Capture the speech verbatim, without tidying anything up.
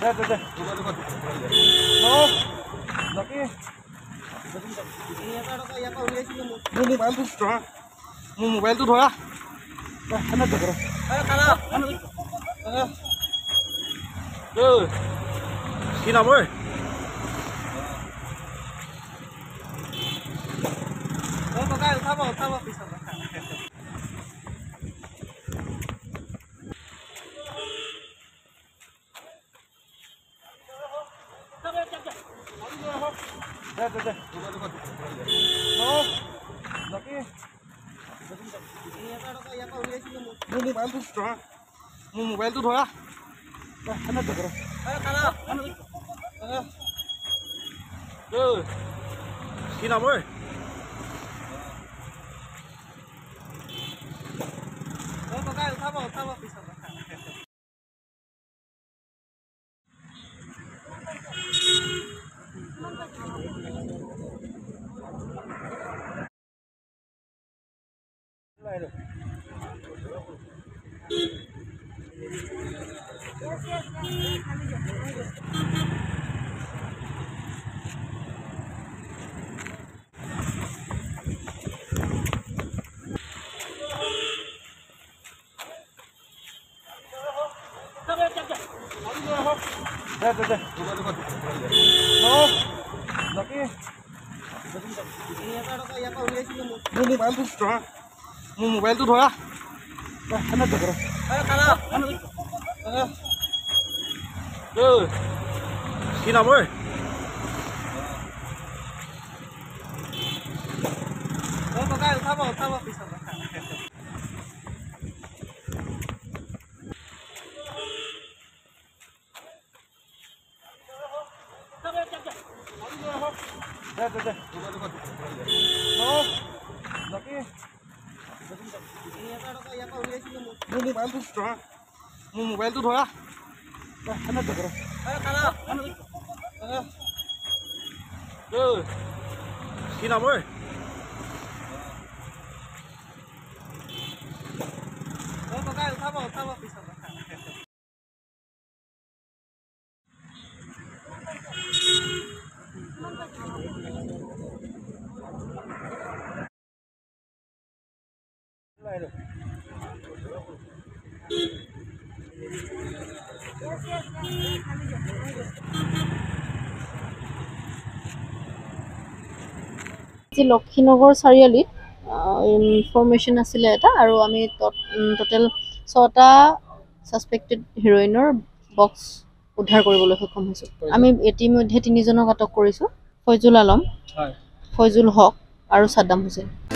মোবাইলটো ধৰা কি নাম ঐ উঠাব উঠাব পিছত মোবাইলটো ধৰা কি নাম ঐ উঠাব উঠাব পিছত মোবাইলটো ধৰা কি নাম ঐ উঠাব উঠাব পিছত মোবাইলটো ধৰা কি নাম ঐ উঠাব উঠাব পিছত লক্ষীনগৰ চাৰিআলিত ইনফৰমেশ্যন আছিলে এটা আৰু আমি টোটেল ছটা ছাছপেক্টেড হিৰইনৰ বক্স উদ্ধাৰ কৰিবলৈ সক্ষম হৈছোঁ। আমি ইতিমধ্যে তিনিজনক আটক কৰিছোঁ, ফয়জুল আলম, ফয়জুল হক আৰু সাদ্দাম হুছেইন।